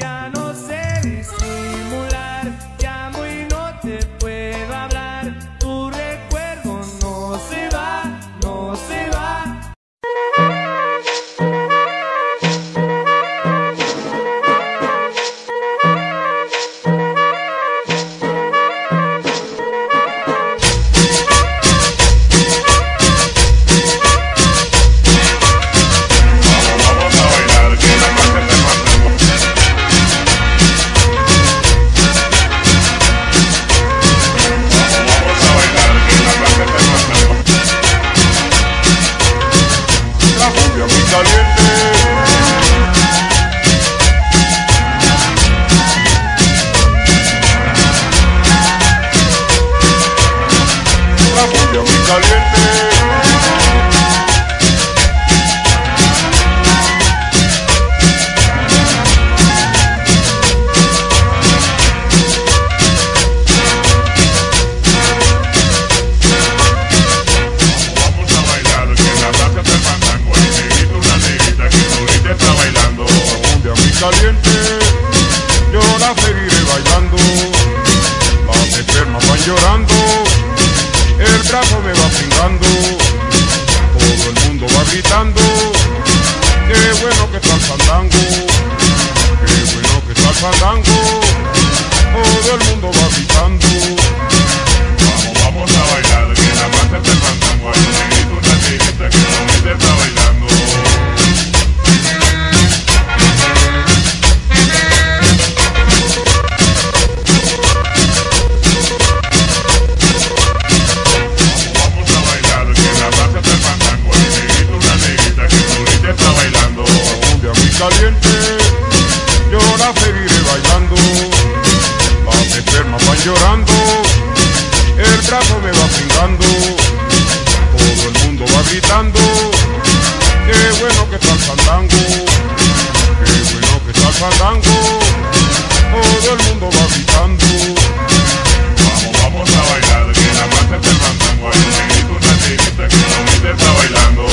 Ya no sé disimular, llamo y no te puedo hablar. Tu recuerdo no se va, no se va. Caliente, yo la seguiré bailando, las enfermas van llorando, el brazo me va pringando, todo el mundo va gritando, qué bueno que está el fandango, qué bueno que está el fandango, todo el mundo va gritando. Vamos a bailar, que la base del fandango, hay un negrito, una negrita que con él está bailando. Caliente, yo la seguiré bailando, las enfermas van llorando, el brazo me va pringando, todo el mundo va gritando, qué bueno que está el fandango, qué bueno que está el fandango, todo el mundo va gritando. Vamos a bailar, que la base del fandango, hay un negrito, una negrita que con él está bailando.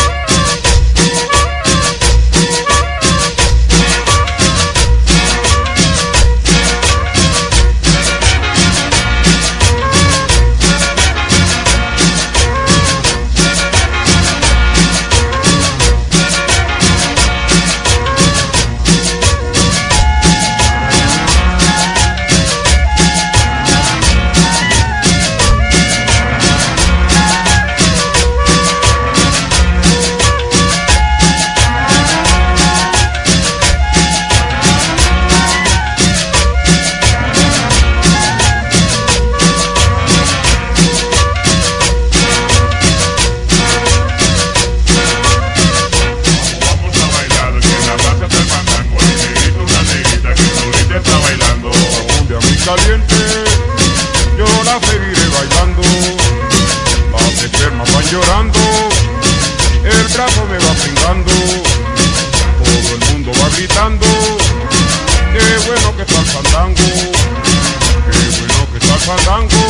Caliente, yo la seguiré bailando, las enfermas van llorando, el brazo me va pringando, todo el mundo va gritando, qué bueno que está el fandango, qué bueno que está el fandango.